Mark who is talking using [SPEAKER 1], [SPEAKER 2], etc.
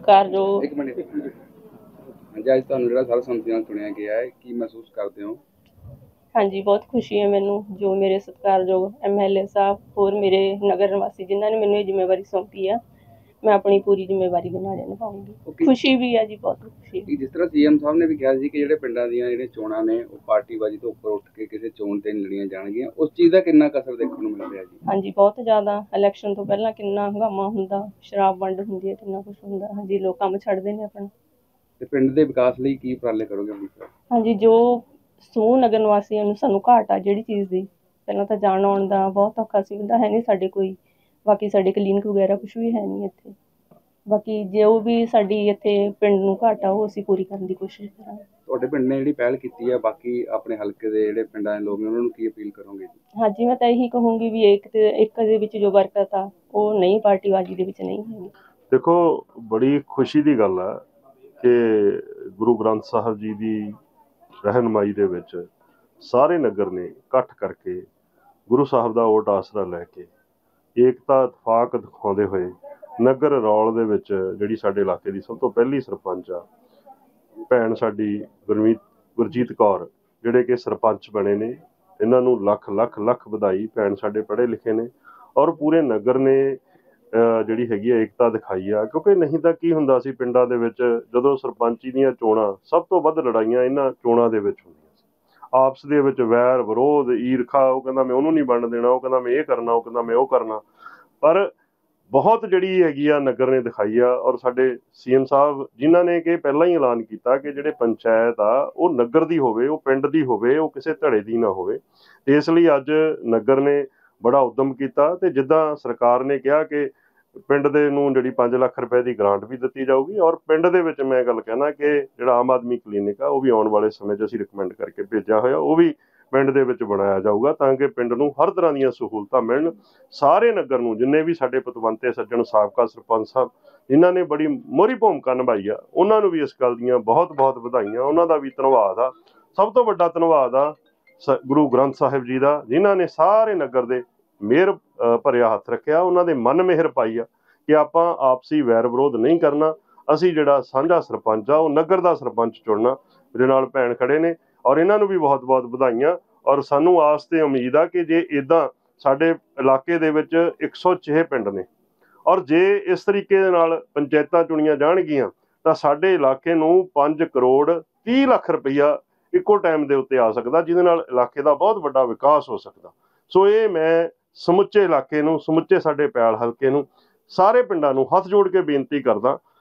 [SPEAKER 1] ਸਤਿਕਾਰਯੋਗ।
[SPEAKER 2] एक मिनट हाँ जी, अज तुहानू जिहड़ा सर्वसम्मति नाल चुनिया गया है, की महसूस करते हो?
[SPEAKER 1] हाँ जी, बहुत खुशी है मैनू जो मेरे सत्कारयोग MLA साहब होर मेरे नगर निवासी जिन्होंने मैनू ये जिम्मेवारी सौंपी है, मैं अपनी पूरी जिम्मेवारी ਦੇ ਨਾਲ ਨਿਭਾਉਂਗੀ। खुशी भी है जी, बहुत खुशी है।
[SPEAKER 2] जिस तरह CM साहब ने भी कहा कि ਜਿਹੜੇ ਪਿੰਡਾਂ ਦੀਆਂ ਜਿਹੜੇ ਚੋਣਾਂ ਨੇ ਉਹ ਪਾਰਟੀਬਾਜ਼ੀ ਤੋਂ ਉੱਪਰ ਉੱਠ ਕੇ ਕਿਸੇ ਚੋਣ ਤੇ ਨਹੀਂ ਲੜੀਆਂ ਜਾਣਗੀਆਂ, ਉਸ ਚੀਜ਼ ਦਾ ਕਿੰਨਾ ਕਸਰ ਦੇਖਣ ਨੂੰ ਮਿਲ ਰਿਹਾ ਜੀ?
[SPEAKER 1] हाँ जी, बहुत ज़्यादा। इलैक्शन तो पहला कितना हंगामा ਹੁੰਦਾ, शराब ਵੰਡ ਹੁੰਦੀ ਹੈ, ਕਿੰਨਾ ਕੁਛ ਹੁੰਦਾ। हाँ जी, लोग ਕੰਮ ਛੱਡਦੇ ਨੇ ਆਪਣਾ।
[SPEAKER 2] ਤੇ ਪਿੰਡ ਦੇ ਵਿਕਾਸ ਲਈ ਕੀ ਉਪਰਾਲੇ ਕਰੋਗੇ ਅਮਰੀਕ ਸਾਹਿਬ?
[SPEAKER 1] हाँ जी, जो ਸਮੂਹ ਨਗਰ ਨਿਵਾਸੀਆਂ ਨੂੰ ਸਾਨੂੰ ਘਾਟ ਆ ਜਿਹੜੀ ਚੀਜ਼ ਦੀ, ਪਹਿਲਾਂ ਤਾਂ ਜਾਣ ਆਉਣ ਦਾ ਬਹੁਤ ਔਖਾ ਸੀ, ਹੁੰਦਾ ਹੈ ਨਹੀਂ ਸਾਡੇ ਕੋਈ, ਬਾਕੀ ਸਾਡੇ ਕਲੀਨਿਕ ਵਗੈਰਾ ਕੁਛ ਵੀ ਹੈ ਨਹੀਂ ਇੱਥੇ। ਬਾਕੀ ਜੋ ਵੀ ਸਾਡੀ ਇੱਥੇ ਪਿੰਡ ਨੂੰ ਘਾਟ ਆ ਉਹ ਅਸੀਂ ਪੂਰੀ ਕਰਨ ਦੀ ਕੋਸ਼ਿਸ਼ ਕਰਾਂਗੇ।
[SPEAKER 2] ਤੁਹਾਡੇ ਪਿੰਡ ਨੇ ਜਿਹੜੀ ਪਹਿਲ ਕੀਤੀ ਹੈ, ਬਾਕੀ ਆਪਣੇ ਹਲਕੇ ਦੇ ਜਿਹੜੇ ਪਿੰਡਾਂ ਦੇ ਲੋਕ ਨੇ ਉਹਨਾਂ ਨੂੰ ਕੀ ਅਪੀਲ ਕਰੋਗੇ ਜੀ?
[SPEAKER 1] ਹਾਂਜੀ, ਮੈਂ ਤਾਂ ਇਹੀ ਕਹੂੰਗੀ ਵੀ ਇੱਕ ਦੇ ਵਿੱਚ ਜੋ ਬਰਕਤ ਆ ਉਹ ਨਹੀਂ ਪਾਰਟੀਬਾਜ਼ੀ ਦੇ ਵਿੱਚ ਨਹੀਂ ਹੈਗੀ।
[SPEAKER 3] ਦੇਖੋ, ਬੜੀ ਖੁਸ਼ੀ ਦੀ ਗੱਲ ਆ ਕਿ ਗੁਰੂ ਗ੍ਰੰਥ ਸਾਹਿਬ ਜੀ ਦੀ ਰਹਿਨਮਾਈ ਦੇ ਵਿੱਚ ਸਾਰੇ ਨਗਰ ਨੇ ਇਕੱਠ ਕਰਕੇ ਗੁਰੂ ਸਾਹਿਬ ਦਾ ਓਟ ਆਸਰਾ ਲੈ ਕੇ ਏਕਤਾ ਇਤਫਾਕ ਦਿਖਾਉਂਦੇ ਹੋਏ ਨਗਰ ਰੌਲ ਦੇ ਵਿੱਚ ਜਿਹੜੀ ਸਾਡੇ ਇਲਾਕੇ ਦੀ ਸਭ ਤੋਂ ਪਹਿਲੀ ਸਰਪੰਚ ਆ ਭੈਣ ਸਾਡੀ ਗੁਰਜੀਤ ਕੌਰ, ਜਿਹੜੇ ਕਿ ਸਰਪੰਚ ਬਣੇ ਨੇ, ਇਹਨਾਂ ਨੂੰ ਲੱਖ ਲੱਖ ਲੱਖ ਵਧਾਈ। ਭੈਣ ਸਾਡੇ ਪੜ੍ਹੇ ਲਿਖੇ ਨੇ ਔਰ ਪੂਰੇ ਨਗਰ ਨੇ ਜਿਹੜੀ ਹੈਗੀ ਆ ਏਕਤਾ ਦਿਖਾਈ ਆ, ਕਿਉਂਕਿ ਨਹੀਂ ਤਾਂ ਕੀ ਹੁੰਦਾ ਸੀ ਪਿੰਡਾਂ ਦੇ ਵਿੱਚ ਜਦੋਂ ਸਰਪੰਚੀ ਦੀਆਂ ਚੋਣਾਂ, ਸਭ ਤੋਂ ਵੱਧ ਲੜਾਈਆਂ ਇਹਨਾਂ ਚੋਣਾਂ ਦੇ ਵਿੱਚ ਹੁੰਦੀਆਂ ਸੀ। ਆਪਸ ਦੇ ਵਿੱਚ ਵੈਰ ਵਿਰੋਧ, ਈਰਖਾ, ਉਹ ਕਹਿੰਦਾ ਮੈਂ ਉਹਨੂੰ ਨਹੀਂ ਵੰਡ ਦੇਣਾ, ਉਹ ਕਹਿੰਦਾ ਮੈਂ ਇਹ ਕਰਨਾ, ਉਹ ਕਹਿੰਦਾ ਮੈਂ ਉਹ ਕਰਨਾ। ਪਰ ਬਹੁਤ ਜਿਹੜੀ ਹੈਗੀ ਆ ਨਗਰ ਨੇ ਦਿਖਾਈ ਆ। ਔਰ ਸਾਡੇ CM ਸਾਹਿਬ ਜਿਨ੍ਹਾਂ ਨੇ ਕਿ ਪਹਿਲਾਂ ਹੀ ਐਲਾਨ ਕੀਤਾ ਕਿ ਜਿਹੜੇ ਪੰਚਾਇਤ ਆ ਉਹ ਨਗਰ ਦੀ ਹੋਵੇ, ਉਹ ਪਿੰਡ ਦੀ ਹੋਵੇ, ਉਹ ਕਿਸੇ ਧੜੇ ਦੀ ਨਾ ਹੋਵੇ। ਤੇ ਇਸ ਲਈ ਅੱਜ ਨਗਰ ਨੇ ਬੜਾ ਉਦਮ ਕੀਤਾ ਤੇ ਜਿੱਦਾਂ ਸਰਕਾਰ ਨੇ ਕਿਹਾ ਕਿ ਪਿੰਡ ਦੇ ਨੂੰ ਜਿਹੜੀ 5 ਲੱਖ ਰੁਪਏ ਦੀ ਗ੍ਰਾਂਟ ਵੀ ਦਿੱਤੀ ਜਾਊਗੀ। ਔਰ ਪਿੰਡ ਦੇ ਵਿੱਚ ਮੈਂ ਗੱਲ ਕਹਿਣਾ ਕਿ ਜਿਹੜਾ ਆਮ ਆਦਮੀ ਕਲੀਨਿਕ ਆ ਉਹ ਵੀ ਆਉਣ ਵਾਲੇ ਸਮੇਂ 'ਚ ਅਸੀਂ ਰਿਕਮੈਂਡ ਕਰਕੇ ਭੇਜਿਆ ਹੋਇਆ, ਉਹ ਵੀ ਪਿੰਡ ਦੇ ਵਿੱਚ ਬਣਾਇਆ ਜਾਊਗਾ ਤਾਂ ਕਿ ਪਿੰਡ ਨੂੰ ਹਰ ਤਰ੍ਹਾਂ ਦੀਆਂ ਸਹੂਲਤਾਂ ਮਿਲਣ। ਸਾਰੇ ਨਗਰ ਨੂੰ ਜਿੰਨੇ ਵੀ ਸਾਡੇ ਪਤਵੰਤੇ ਸੱਜਣ ਸਾਬਕਾ ਸਰਪੰਚ ਸਾਹਿਬ ਜਿਨ੍ਹਾਂ ਨੇ ਬੜੀ ਮੋਹਰੀ ਭੂਮਿਕਾ ਨਿਭਾਈ ਆ, ਉਹਨਾਂ ਨੂੰ ਵੀ ਇਸ ਗੱਲ ਦੀਆਂ ਬਹੁਤ ਬਹੁਤ ਵਧਾਈਆਂ। ਉਹਨਾਂ ਦਾ ਵੀ ਧੰਨਵਾਦ ਆ। ਸਭ ਤੋਂ ਵੱਡਾ ਧੰਨਵਾਦ ਆ ਗੁਰੂ ਗ੍ਰੰਥ ਸਾਹਿਬ ਜੀ ਦਾ, ਜਿਨ੍ਹਾਂ ਨੇ ਸਾਰੇ ਨਗਰ ਦੇ ਮਿਹਰ ਭਰਿਆ ਹੱਥ ਰੱਖਿਆ, ਉਹਨਾਂ ਦੇ ਮਨ ਮਿਹਰ ਪਾਈ ਆ ਕਿ ਆਪਾਂ ਆਪਸੀ ਵੈਰ ਵਿਰੋਧ ਨਹੀਂ ਕਰਨਾ। ਅਸੀਂ ਜਿਹੜਾ ਸਾਂਝਾ ਸਰਪੰਚ ਆ ਉਹ ਨਗਰ ਦਾ ਸਰਪੰਚ ਚੁਣਨਾ। ਮੇਰੇ ਨਾਲ ਭੈਣ ਖੜੇ ਨੇ ਔਰ ਇਹਨਾਂ ਨੂੰ ਵੀ ਬਹੁਤ ਬਹੁਤ ਵਧਾਈਆਂ। ਔਰ ਸਾਨੂੰ ਆਸ ਤੇ ਉਮੀਦ ਆ ਕਿ ਜੇ ਇੱਦਾਂ ਸਾਡੇ ਇਲਾਕੇ ਦੇ ਵਿੱਚ 106 ਪਿੰਡ ਨੇ ਔਰ ਜੇ ਇਸ ਤਰੀਕੇ ਦੇ ਨਾਲ ਪੰਚਾਇਤਾਂ ਚੁਣੀਆਂ ਜਾਣਗੀਆਂ ਤਾਂ ਸਾਡੇ ਇਲਾਕੇ ਨੂੰ 5 ਕਰੋੜ 30 ਲੱਖ ਰੁਪਈਆ ਇੱਕੋ ਟਾਈਮ ਦੇ ਉੱਤੇ ਆ ਸਕਦਾ, ਜਿਹਦੇ ਨਾਲ ਇਲਾਕੇ ਦਾ ਬਹੁਤ ਵੱਡਾ ਵਿਕਾਸ ਹੋ ਸਕਦਾ। ਸੋ ਇਹ ਮੈਂ ਸਮੁੱਚੇ ਇਲਾਕੇ ਨੂੰ, ਸਮੁੱਚੇ ਸਾਡੇ ਪੈਲ ਹਲਕੇ ਨੂੰ, ਸਾਰੇ ਪਿੰਡਾਂ ਨੂੰ ਹੱਥ ਜੋੜ ਕੇ ਬੇਨਤੀ ਕਰਦਾ